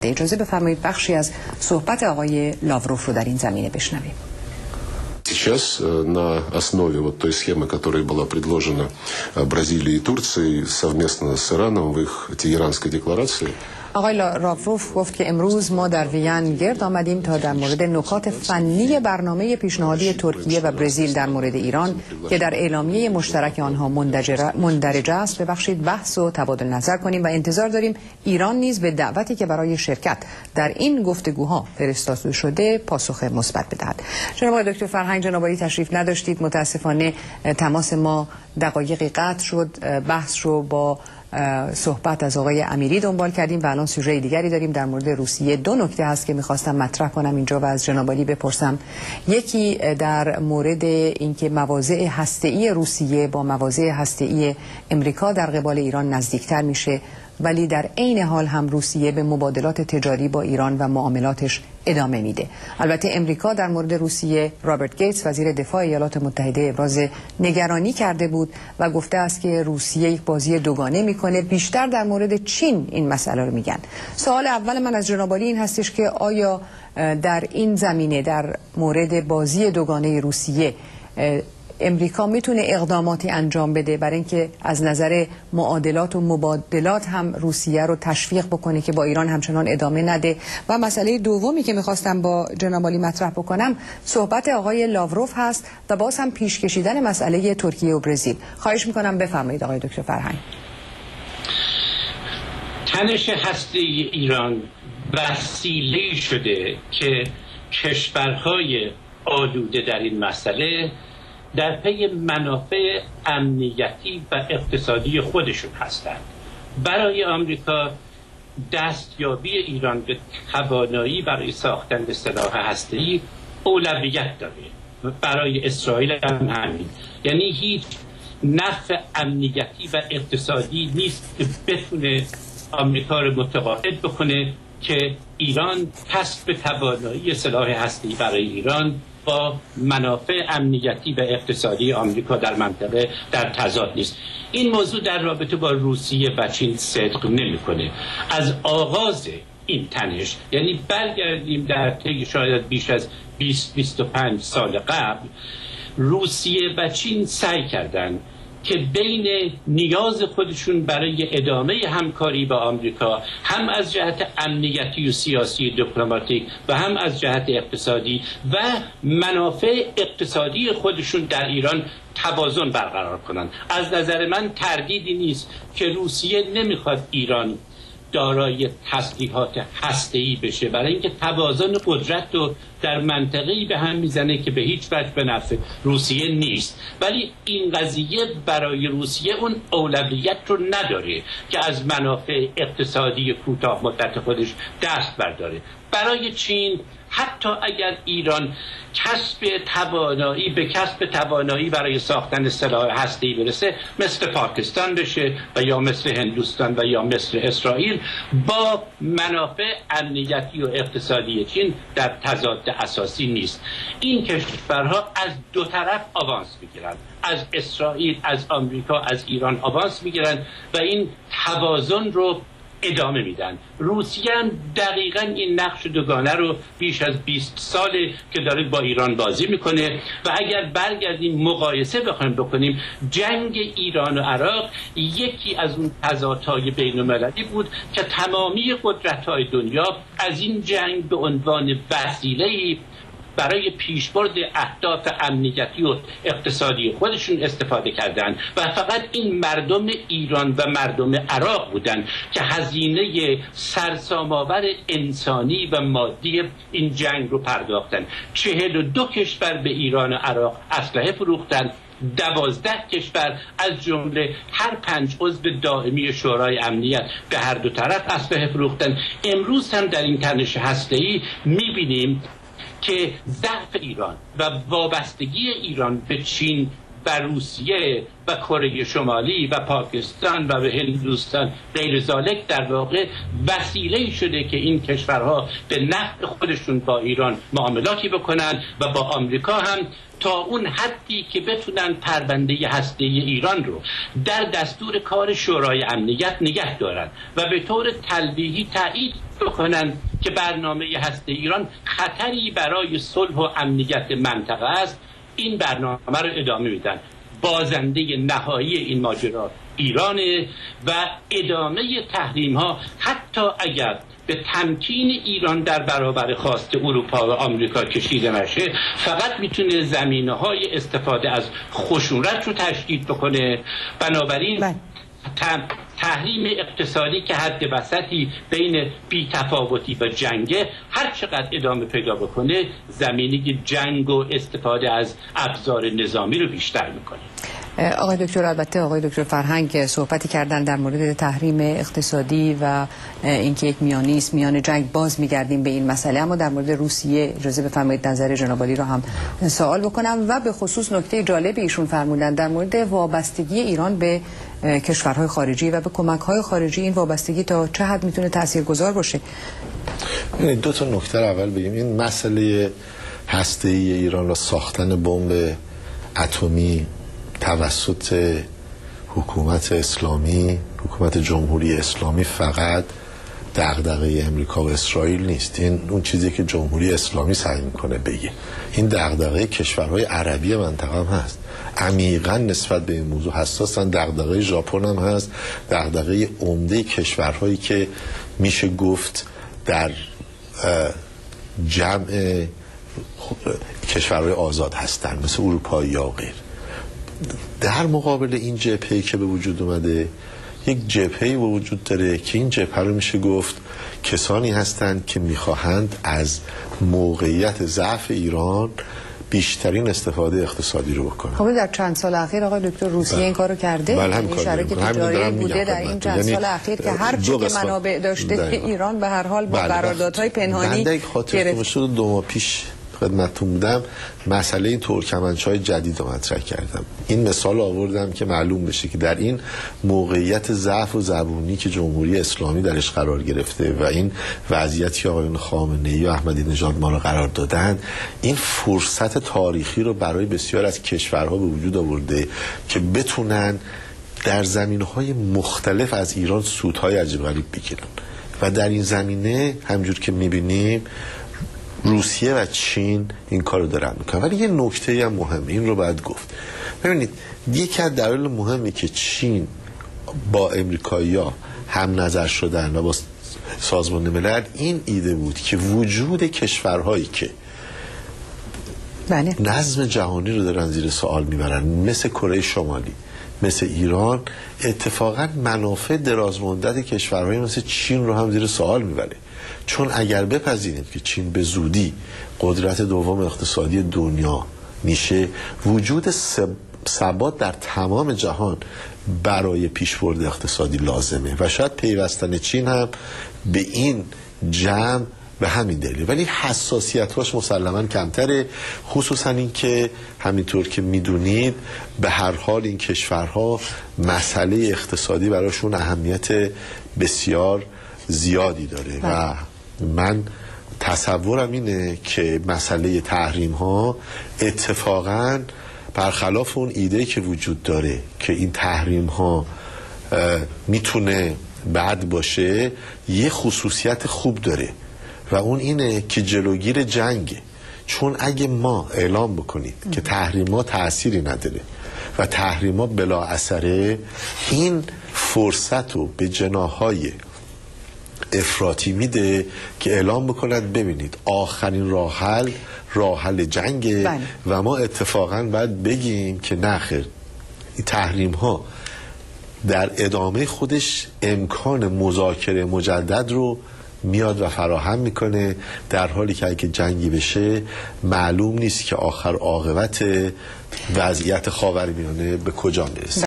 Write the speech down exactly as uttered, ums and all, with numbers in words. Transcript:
هفته. اجازه بفرمایید بخشی از صحبت آقای لاوروف رو در این زمینه بشنویم. Сейчас на основе вот той схемы, которая была предложена Бразилией и Турцией совместно с Ираном в их Тегеранской декларации. آقای لاوروف گفت که امروز ما در وین گرد آمدیم تا در مورد نکات فنی برنامه پیشنهادی ترکیه و برزیل در مورد ایران که در اعلامیه مشترک آنها مندرج است ببخشید بحث و تبادل نظر کنیم و انتظار داریم ایران نیز به دعوتی که برای شرکت در این گفتگوها فرستاده شده پاسخ مثبت بدهد. جناب آقای دکتر فرهنگ، جناب عالی تشریف نداشتید، متاسفانه تماس ما دقایقی قطع شد. بحث رو با صحبت از آقای امیری دنبال کردیم و الان سوژه دیگری داریم در مورد روسیه. دو نکته هست که میخواستم مطرح کنم اینجا و از جناب عالی بپرسم. یکی در مورد اینکه مواضع هسته‌ای روسیه با مواضع هسته‌ای امریکا در قبال ایران نزدیکتر میشه، ولی در عین حال هم روسیه به مبادلات تجاری با ایران و معاملاتش ادامه میده. البته امریکا در مورد روسیه، رابرت گیتس وزیر دفاع ایالات متحده ابراز نگرانی کرده بود و گفته است که روسیه یک بازی دوگانه میکنه. بیشتر در مورد چین این مسئله رو میگن. سوال اول من از جناب عالی این هستش که آیا در این زمینه در مورد بازی دوگانه روسیه امریکا میتونه اقداماتی انجام بده برای اینکه از نظر معادلات و مبادلات هم روسیه رو تشویق بکنه که با ایران همچنان ادامه نده؟ و مسئله دومی که میخواستم با جناب عالی مطرح بکنم صحبت آقای لاوروف هست و باز هم پیش کشیدن مسئله ترکیه و برزیل. خواهش میکنم بفرمایید آقای دکتر فرهنگ. تنش هسته ایران وسیله شده که کشورهای آلوده در این مسئله در پی منافع امنیتی و اقتصادی خودشون هستند. برای آمریکا دستیابی ایران به توانایی برای ساختن سلاح هسته‌ای اولویت داره. برای اسرائیل هم همین. یعنی هیچ نفع امنیتی و اقتصادی نیست که بتونه آمریکا رو متقاعد بکنه که ایران کسب توانایی سلاح هسته‌ای برای ایران با منافع امنیتی و اقتصادی آمریکا در منطقه در تضاد نیست. این موضوع در رابطه با روسیه و چین صدق نمی‌کنه. از آغاز این تنش، یعنی برگردیم در طی شاید بیش از بیست تا بیست و پنج سال قبل، روسیه و چین سعی کردند که بین نیاز خودشون برای ادامه همکاری با آمریکا هم از جهت امنیتی و سیاسی دیپلماتیک و هم از جهت اقتصادی و منافع اقتصادی خودشون در ایران توازن برقرار کنند. از نظر من تردیدی نیست که روسیه نمیخواد ایران دارای تسلیحات هسته‌ای بشه، برای اینکه توازن قدرت رو در منطقه‌ای به هم میزنه که به هیچ وجه به نفع روسیه نیست. ولی این قضیه برای روسیه اون اولویت رو نداره که از منافع اقتصادی کوتاه مدت خودش دست برداره. برای چین حتی اگر ایران کسب توانایی به کسب توانایی برای ساختن سلاح هسته‌ای برسه، مثل پاکستان بشه و یا مثل هندوستان و یا مثل اسرائیل، با منافع امنیتی و اقتصادی چین در تضاد اساسی نیست. این کشورها از دو طرف آوانس میگیرن، از اسرائیل، از آمریکا، از ایران آوانس میگیرن و این توازن رو ادامه میدن. روسیه هم دقیقاً این نقش دوگانه رو بیش از بیست ساله که داره با ایران بازی میکنه و اگر برگردیم مقایسه بخوایم بکنیم، جنگ ایران و عراق یکی از اون تضادهای بین المللی بود که تمامی قدرت‌های دنیا از این جنگ به عنوان وسیله‌ای برای پیشبرد اهداف امنیتی و اقتصادی خودشون استفاده کردند و فقط این مردم ایران و مردم عراق بودند که هزینه سرسام‌آور انسانی و مادی این جنگ رو پرداختند. چهل و دو کشور به ایران و عراق اسلحه فروختند، دوازده کشور از جمله هر پنج عضو دائمی شورای امنیت به هر دو طرف اسلحه فروختند. امروز هم در این تنش هسته‌ای می‌بینیم که ضعف ایران و وابستگی ایران به چین و روسیه و کره شمالی و پاکستان و هندوستان غیر ذالک در واقع وسیله شده که این کشورها به نفع خودشون با ایران معاملاتی بکنن و با آمریکا هم تا اون حدی که بتونن پرونده هسته‌ای ایران رو در دستور کار شورای امنیت نگه دارن و به طور تلویحی تایید بکنن که برنامه هسته ایران خطری برای صلح و امنیت منطقه است، این برنامه رو ادامه میدن. بازنده نهایی این ماجرا ایرانه و ادامه تحریم ها حتی اگر به تمکین ایران در برابر خواست اروپا و آمریکا کشیده نشه، فقط میتونه زمینه های استفاده از خشونت رو تشدید بکنه. بنابراین تحریم اقتصادی که حد وسطی بین بی‌تفاوتی و جنگه هر چقدر ادامه پیدا بکنه، زمینه جنگ و استفاده از ابزار نظامی رو بیشتر میکنه. آقای دکتر، البته آقای دکتر فرهنگ صحبتی کردن در مورد تحریم اقتصادی و اینکه یک میانی است میان جنگ، باز میگردیم به این مسئله، اما در مورد روسیه اجازه بفرمایید نظر جناب عالی رو هم سوال بکنم و به خصوص نکته جالب ایشون فرمودن در مورد وابستگی ایران به کشورهای خارجی و به کمک‌های خارجی. این وابستگی تا چه حد میتونه تاثیرگذار باشه؟ دو تا نکته اول بگیم. این مسئله هسته‌ای ایران و ساختن بمب اتمی توسط حکومت اسلامی، حکومت جمهوری اسلامی، فقط دغدغه امریکا و اسرائیل نیست. این اون چیزی که جمهوری اسلامی سعی میکنه بگه. این دغدغه کشورهای عربی منطقه هم هست. عمیقا نسبت به این موضوع حساسن. دغدغه ژاپن هم هست. دغدغه عمده کشورهایی که میشه گفت در جمع کشورهای آزاد هستن، مثل اروپایی یا غیر. در مقابل این جبهه‌ای که به وجود اومده، یک جبهه‌ای وجود داره که این جبهه رو میشه گفت کسانی هستند که میخواهند از موقعیت ضعف ایران بیشترین استفاده اقتصادی رو بکنن. خب در چند سال اخیر آقای دکتر روسیه این کارو کرده؟ بله، هم شریک تجاری بوده در این چند سال اخیر که هر چی که منابع داشته که ایران به هر حال با قراردادهای پنهانی گرفت. دو ماه پیش خدمتتون بودم، مسئله این ترکمنچای جدید رو مطرح کردم. این مثال آوردم که معلوم بشه که در این موقعیت ضعف و زبونی که جمهوری اسلامی درش قرار گرفته و این وضعیتی که آقایان خامنه‌ای و احمدی نژاد ما رو قرار دادن، این فرصت تاریخی رو برای بسیار از کشورها به وجود آورده که بتونن در زمینهای مختلف از ایران سودهای عجیب غریب بگیرن. و در این زمینه همجور که میبینیم روسیه و چین این کارو دارن میکنن. ولی یه نکته هم مهمه، این رو باید گفت. ببینید، یکی از دلایل مهمی که چین با امریکایی‌ها هم نظر شدن و با سازمان ملل این ایده بود که وجود کشورهایی که بله. نظم جهانی رو دارن زیر سوال میبرن، مثل کره شمالی، مثل ایران، اتفاقا منافع درازمدت کشورهای مثل چین رو هم زیر سوال میبره. چون اگر بپذیریم که چین به زودی قدرت دوم اقتصادی دنیا میشه، وجود ثبات در تمام جهان برای پیشبرد اقتصادی لازمه و شاید پیوستن چین هم به این جمع به همین دلیل. ولی حساسیت‌هاش مسلماً کمتره، خصوصا این که همینطور که میدونید به هر حال این کشورها مسئله اقتصادی براشون اهمیت بسیار زیادی داره و من تصورم اینه که مسئله تحریم ها اتفاقاً برخلاف اون ایده که وجود داره که این تحریم ها میتونه بد باشه، یه خصوصیت خوب داره و اون اینه که جلوگیر جنگه. چون اگه ما اعلام بکنید که تحریم ها تأثیری نداره و تحریم ها بلا اثره، این فرصت رو به جناحهای افراطی میده که اعلام بکنند ببینید آخرین راه حل راه حل جنگه. بله. و ما اتفاقا باید بگیم که نخیر، این تحریم ها در ادامه خودش امکان مذاکره مجدد رو میاد و فراهم میکنه، در حالی که اگه جنگی بشه معلوم نیست که آخر عاقبت وضعیت خاورمیانه به کجا میرسه.